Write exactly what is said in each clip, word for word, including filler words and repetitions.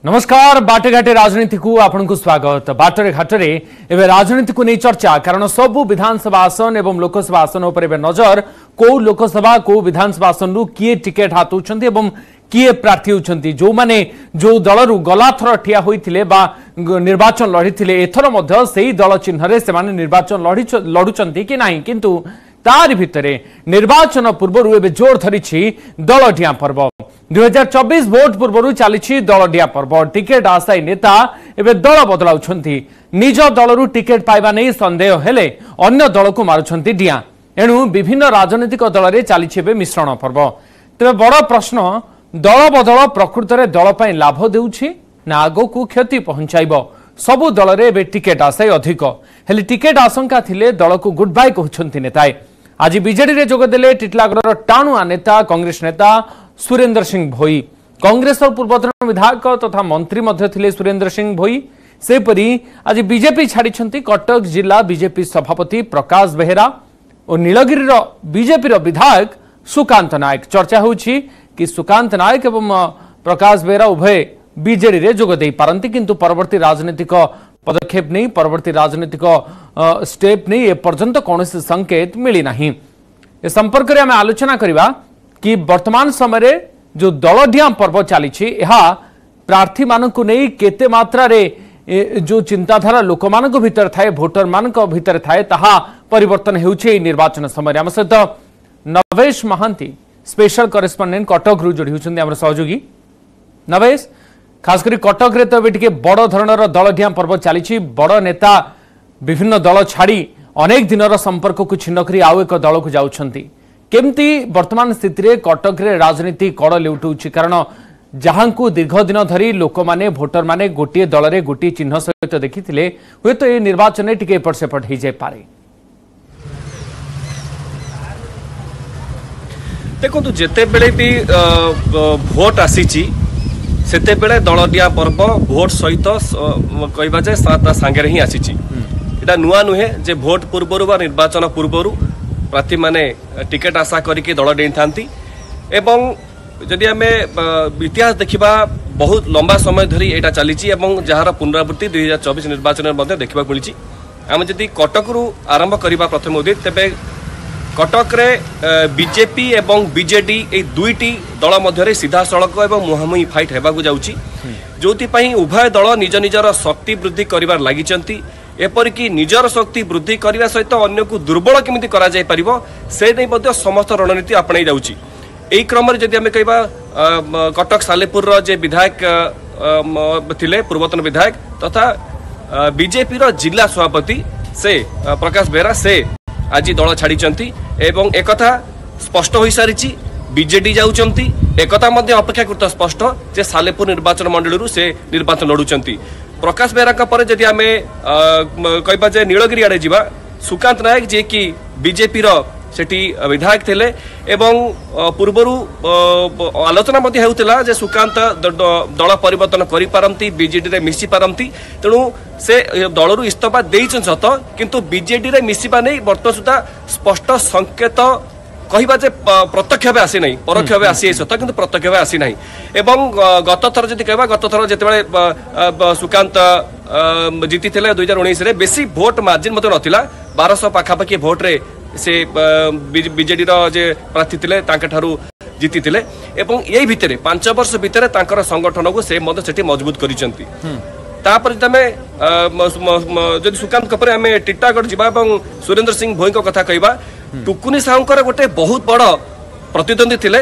नमस्कार बाटेघाटे राजनीति को आपन को स्वागत। बाटरे घाटरे एवं राजनीति को नहीं चर्चा कारण सबू विधानसभा आसन एवं लोकसभा आसन उपर नजर को लोकसभा को विधानसभा आसन रु किए टिकेट हाथ होउछंती एवं किए प्रार्थी होउछंती जो माने जो दल रु गला थर ठिया होइथिले बा निर्वाचन लड़ीथिले एथर मध्य सेही दल चिन्ह रे से माने निर्वाचन लड़ी लड़ुचंती कि नाही किंतु तार भितरे निर्वाचन पूर्व एवं जोर धरी दल ढिया पर्व दुई हजार चौबीस भोट पूर्व चली दल ढिया पर्व टिकेट आशायी नेता एवं दल बदलाउछंती निज दल रु टिकेट पाइबा नहीं संदेह हेले अन्य दल को मारुछंती डिया एणु विभिन्न राजनीतिक दल रे चली मिश्रण पर्व। तेज बड़ प्रश्न दल बदल प्रकृत में दल पर लाभ देउछि ना आगो को क्षति पहुंचाइब सबु दल रे एवं टिकेट आशायी अधिक हेले टिकेट आशंका थिले दल को गुड बाय कहउछंती नेताए। आज बीजेडी रे जोगदेले टिटलागढ़ टाणुआ नेता कांग्रेस नेता सुरेंद्र सिंह भोई कांग्रेस पूर्वतन विधायक तथा मंत्री मध्य थिले सुरेंद्र सिंह भोई सेपरी आज बीजेपी छाड़ी कटक जिला बीजेपी सभापति प्रकाश बेहेरा और नीलगिरी बीजेपी विधायक सुकांत नायक। चर्चा होछि कि सुकांत नायक एवं प्रकाश बेहेरा उभय बीजेडी रे जोग देई पारंती किंतु परवर्ती राजनीतिक पदक्षेप नहीं परवर्ती राजनीतिक स्टेप नहीं ए पर्यंत कौन संकेत मिली नहीं। ए संपर्क में आम आलोचना करवा कि वर्तमान समय जो दल ढिया पर्व चली प्रार्थी मानक नहीं केते मात्रा रे जो चिंताधारा लोक मान भीतर थाए भोटर मान भीतर थाए ताहा परिवर्तन होउछि निर्वाचन समय। आम सहित नवेश महांती स्पेशल करेस्पोंडेंट कटक रु जोड़ी होउछन्ती हमर सहयोगी। नवेश खास करी कटक रे तो टिके बड़ धरणर दल ढिया पर्व चली बड़ नेता विभिन्न दल छाड़ी अनेक दिनर संपर्क को छिन्न करी आउ एक दल को जाउछन्ती केमती वर्तमान स्थिति रे कटक रे राजनीति कड़ लेउटुछि कारण जहां को दीर्घ दिन धरी लोक माने भोटर माने गोटे दल रे गोटे चिन्ह सहित देखिथिले हुए तो ये निर्वाचन में टिके एपट सेपट हो जाय पारे। देखो जेते बेले भी भोट आसीची सेते बेले दलडिया पर्व भोट सहित कहबा जे सांगे ही आसीची एटा नुआ नुहे जे भोट पूर्व बा निर्वाचन पूर्व प्रार्थी माने टिकेट आशा करके दल डेई थांती एवं जदि आमे इतिहास देखिबा बहुत लंबा समय धरी एटा चली जार पुनरावृत्ति दुई हजार चौबीस निर्वाचन देखा मिली। आम जदि कटक रु आरंभ करवा प्रथम उदित तेबे कटक रे बीजेपी एवं बीजेडी ए दुईटी दल मध्य सीधा सड़क एवं मुहांमुही फाइट हेबाकु जाउची जोथि पई उभय दल निज निजर शक्ति वृद्धि करिवार लागिचंती एपरिकी निजर शक्ति वृद्धि करने सहित अन्य को दुर्बल केमिति करा जाय परिबो से नै मध्य समस्त रणनीति आपणाई जाउची। एई क्रम रे जदि आमे कहबा कटक सालेपुर रो जे विधायक थिले पूर्वतन विधायक तथा बीजेपी रो जिला सभापति से प्रकाश बेहेरा से आज दल छाड़ी एवं एकथा स्पष्ट हो सारी बीजेडी जाउचंती एकथा मध्य अपेक्षाकृत स्पष्ट जे सालेपुर निर्वाचन मंडली से निर्वाचन लड़ुचंती। प्रकाश बेहेरा पर जदि आमे कहबा जे नीलगिरी आड़े जीवा सुकांत नायक जे कि बीजेपी रो सेठी विधायक थिले एवं पूर्वरु आलोचना मध्य हेउतिला जे सुकांत दल परिवर्तन करि पारंती बीजेडी रे मिसी पारंती तेणु से दल रु इस्तीफा देइछन सत किंतु बीजेडी रे मिसिबा नै वर्तमान सुधा स्पष्ट संकेत कहबा जे प्रत्यक्ष भाव आसी नहीं परोक्ष भाव आसी सत किंतु प्रत्यक्ष भाव आसी नहीं एवं गत थर जदि कहबा गत थर जेतेबेले सुकांत जीति थिले दुई हजार उन्नीस रे बेसी भोट मार्जिन मते नथिला बारह सौ पाखापाखि भोट रे से बीजेडी रो जे प्रार्थी थिले तांके ठारू जीति थिले एवं एई भितरे पांच वर्ष भितरे तांकर संगठन को से मते सेठी मजबूत करिसंती। तापर जमे जदि सुकांत कपरे हमें टिटागढ़ जीवा एवं सुरेंद्र सिंह भोई को कथा कहबा टुकुनी साहूकर गोटे बहुत बड़ प्रतिद्वंदी थिले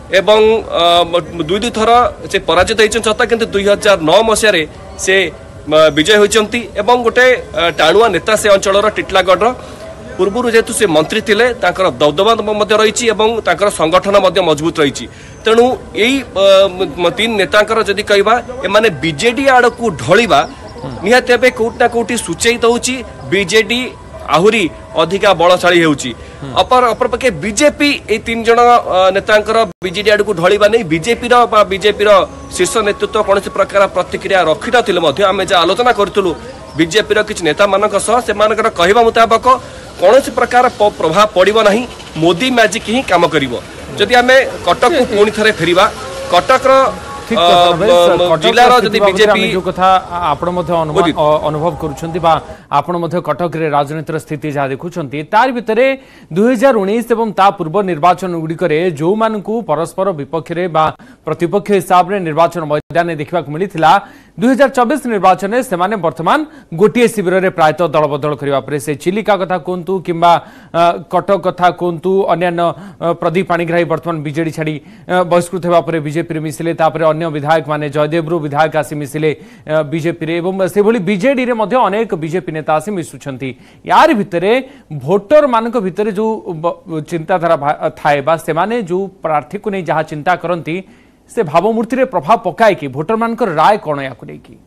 एवं दुई दुई थर से पराजित होइछन सत्ता किंतु दुई हजार नौ मसीह से विजय होइछंती एवं गोटे टाणुआ नेता से अंचल टिटलागढ़ पूर्व जेतु से मंत्री थिले तांकर दबदबा मध्य रही एवं तांकर संगठन मध्य मजबूत रही तेणु यही तीन नेतांकर जदि कहबा एमाने बीजेडी आड़ को ढलिबा निहाती भाव कोउटना कोउटी सूचित होउची बीजेडी आहुरी अधिका बलशाली होउची अपर अपर पके बीजेपी ए तीन जण नेतांकर बीजेडी आड़ को ढलिबा नै बीजेपी रो बा बीजेपी रो शीर्ष नेतृत्व कोनोसी प्रकार प्रतिक्रिया रखिना थिले मध्य आमे जे आलोचना करथुलु बीजेपी रो किछ नेता मानक सह से मानकर कहबा मुताबिक कौन प्रकार प्रभाव पड़ो ना मोदी मैजिक ही काम करिवो। जदि आमे कटक को पुणी थे फेरिबा कटक जिलार जदि बीजेपी जो कथा आपण मध्ये अनुभव करूछंती बा आपण मध्ये कटक रे राजनीतिर स्थिति जहा देखुछंती तार भितरे दो हज़ार उन्नीस एवं ता पूर्व निर्वाचन गुडी रे जो मानकू परस्पर विपक्ष रे बा प्रतिपक्ष हिसाब रे निर्वाचन मैदान देखा मिलिथिला दो हज़ार चौबीस निर्वाचन से माने वर्तमान गोटे शिविर रे प्रायतः दल बदल करबा परे से चिलिका कथा कोंतु किंबा कटक कथा कोंतु अन्य प्रदीप पाणिग्राही वर्तमान बीजेडी छाड़ी बहिष्कृत होगा पर बीजेपी मिसिले तापर अन्य विधायक माने जयदेवरु विधायक आसी मिसिले बीजेपी रे एवं से भली बीजेडी रे मध्ये अनेक बीजेपी नेता आसी मिसुछंती यार भितरे भोटर मानक भितरे जो चिंताधारा थाए बा से माने जो प्रार्थी को नहीं जहा चिंता करंती से भावमूर्ति रे प्रभाव पकाए कि भोटर मानकर राय कोन याकु नै कि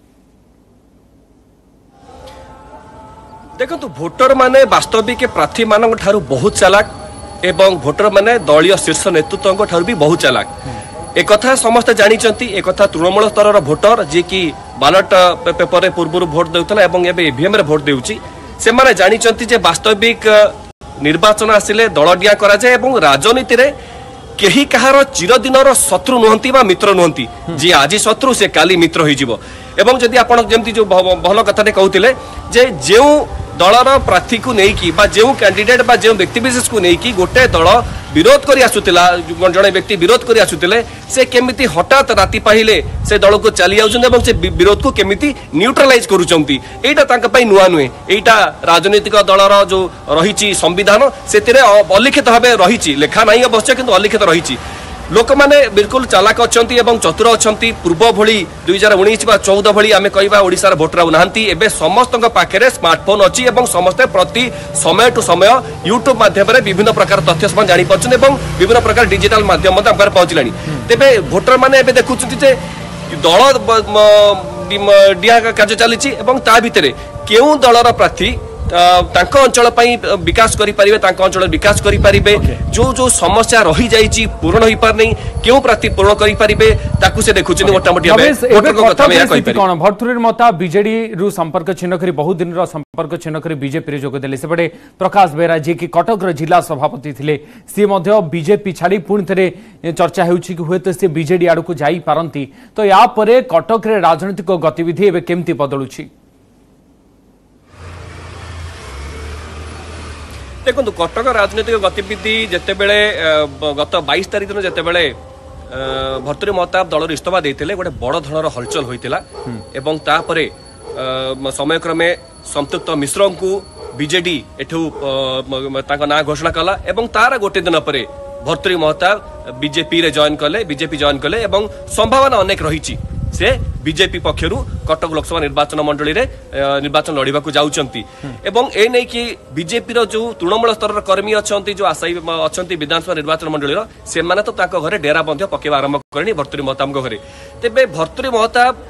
देखो तो भोटर माने वास्तविक प्रार्थी मान ठारू बहुत चालाक एवं भोटर माने दलीय शीर्ष नेतृत्व ठारू भी बहुत चालाक एक कथा समस्त जानिचंती एक कथा तृणमूल स्तर भोटर जे कि बैलेट पेपर पूर्व भोट देउतला एवं एबे ईवीएम रे भोट देउची से माने जानिचंती जे वास्तविक निर्वाचन आसिले दलडिया करा जाय एवं राजनीति रे केही कहार चिरदिनर शत्रु नुहंती बा मित्र नुहंती जी आज शत्रु से काली मित्र होई जिवो एवं जदि आपण जेमती जो भल कथा ने कहउतिले जे जेउ दलर प्रार्थी को नेकी बा जेउ कैंडिडेट बा जेउ व्यक्ति विशेष को नेकी गोटे दल विरोध करी आसुतिला जणे व्यक्ति विरोध करी आसुतिले से केमिति हठात राति पाहिले से दल को चली जाउछन एवं से विरोध को केमिति न्यूट्रलाइज करूछंती एटा तांका पई नुआ नुए एटा राजनीतिक दलर जो रहिछि संविधान सेतिरे अलिखित भाबे रहिछि लेखा नाही अवश्य किंतु अलिखित रहिछि लोक माने बिल्कुल चालाक अछंती एवं चतुर अछंती पूर्व भली दो हज़ार उन्नीस बा चौदह भली आमे कहबा ओडिसा भोटर नाहंती एबे समस्त पाखे स्मार्टफोन अच्छी एवं समस्ते प्रति समय टू समय यूट्यूब माध्यम रे विभिन्न प्रकार तथ्य समान जानि पछन एवं विभिन्न प्रकार डिजिटल माध्यम मते हमर पहुंचलानी तेबे भोटर माने एबे देखुछंती जे दल डिया कार्य चलीछि एवं ता भितरे केउ दलर प्रार्थी तांको अंचल पई विकास करि परिबे तांको अंचल विकास करि परिबे जो जो समस्या रही जाईची पूर्ण होई पार नै केउ प्रति पूर्ण करि परिबे ताकु से देखुछन मोटामोटी हबे वोटर को कथा में कहि परिबे कोन भरथुर मता बीजेडी रु संपर्क छिन्न करी बहुत दिन रो संपर्क छिन्न करी बीजेपी रे जोग देले सेबडे प्रकाश बेरा जी की कटक रो जिला सभापति थिले सी मध्ये बीजेपी छाडी पुणी थरे चर्चा हेउची कि होत से बीजेडी आडू को जाई पारंती तो या परे कटक रे राजनीतिक गतिविधि एबे केमती बदलुची देखो कटक राजनीतिक गतिविधि जिते बेले गत बाईस तारीख दिन जिते बेले भर्तृहरि महताब दल इस्तफा देते गोटे बड़ धरण हलचल होता एवं तापरे समयक्रमे संपृक्त मिश्र को बीजेडी एठू ना घोषणा कला एवं तार गोटे दिन पर भर्तृहरि महताब बीजेपी रे जॉइन कले बीजेपी जॉइन कले एवं संभावना अनेक रही से बीजेपी पक्षरु कटक लोकसभा निर्वाचन मंडली रे निर्वाचन लड़िबा को जाउचंती एवं ए नै कि बीजेपी रो जो तृणमूल स्तर कर्मी अछंती जो आशायी अछंती विधानसभा निर्वाचन मंडली रो से माने तो ताको घरे डेरा बंध्य पकेबा आरंभ करनी भर्तृहरि महताब घरे तेबे भर्तृहरि महताब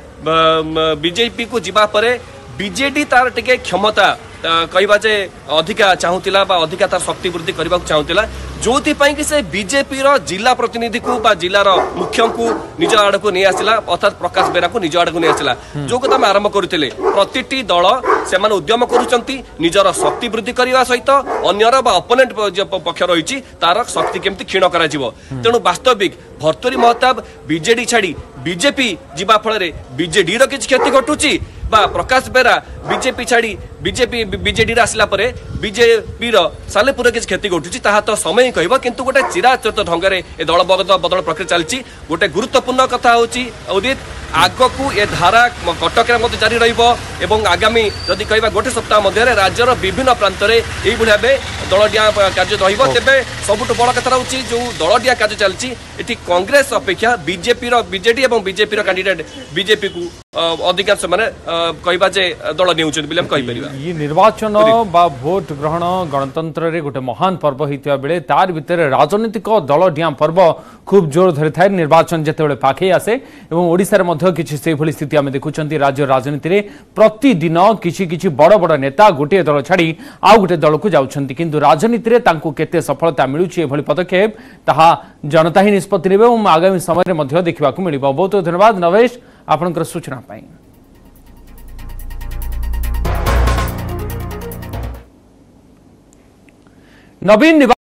बीजेपी को जिबा परे बीजेडी तार टिके क्षमता कहवा जे अधिका चाहूला बा अधिका तार शक्ति वृद्धि करने चाहूला जो कि से बीजेपी रो जिला प्रतिनिधि को बा जिलार मुख्य को निज आड़ को नहीं आसला अर्थात प्रकाश बेरा को निज आड़ को नहीं आसला जो कथा आम आरंभ करते प्रति दल से उद्यम करुँच निजर शक्ति वृद्धि करने सहित अन्यर अपोनेंट पक्ष रही तार शक्ति केमती क्षीण कर तेणु वास्तविक भर्तृहरि महताब बीजेडी छाड़ी बीजेपी जीवा फल बीजेडी रो किछि क्षति घटुची बा प्रकाश बेरा बीजेपी छाड़ी बीजेपी बीजेडी आसला परे बीजेपी रो सालेपुर किछि क्षति घटुची ताहा तो समय कहबो किंतु गोटे चिराचरित ढंग रे ए दल बदल प्रक्रिया चलची गोटे गुरुत्वपूर्ण कथा होची उदित आग को ए धारा कटक रे जारी रहिबो एवं आगामी जदि कहबा गोटे सप्ताह मध्य राज्यर विभिन्न प्रांत रे एई बुढा बे दलडिया कार्य रहिबो तेबे सबुठ बड़ कथा होची जो दलडिया कार्य चलची एठी कांग्रेस अपेक्षा बीजेपी रो बीजेडी एवं बीजेपी रो कैंडिडेट बीजेपी को अधिकांश माने कहबा जे दल नेउछन बिलम कहि परिबा ये निर्वाचन बा भोट ग्रहण गणतंत्र रे गोटे महान पर्व हितिया बेले तार भितर राजनीतिक दल डिया पर्व खूब जोर धरि थाय निर्वाचन जते बेले पाखे आसे एवं ओडिसा रे मध्य किछि से भली स्थिति आमे देखुचंती राज्य राजनीति रे प्रतिदिन किछि किछि बड़ बड़ नेता गोटे दल छाड़ी आ गोटे दल को जाउछंती किंतु राजनीति रे तांको केते सफलता मिलुछि ए भली पदक्षेप ताहा जनता ही निष्पत्ति नेबे एवं आगामी समय रे मध्य देखिबा को मिलिबो बहुत धन्यवाद नवेश आपनकर सूचना पाई नवीन